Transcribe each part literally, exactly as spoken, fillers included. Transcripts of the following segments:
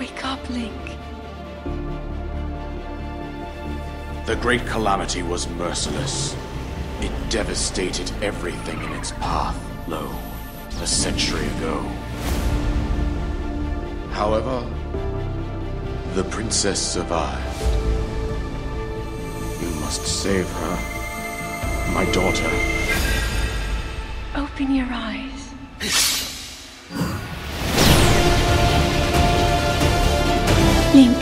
Wake up, Link. The Great Calamity was merciless. It devastated everything in its path, lo, a century ago. However, the princess survived. You must save her, my daughter. Open your eyes. Link.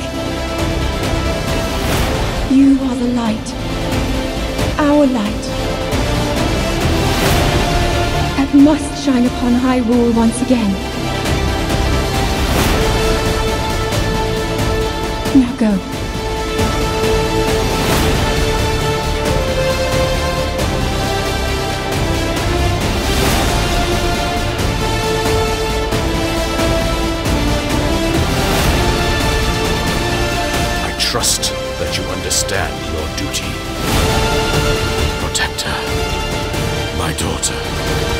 You are the light. Our light. That must shine upon Hyrule once again. Now go. I trust that you understand your duty. Protect her, my daughter.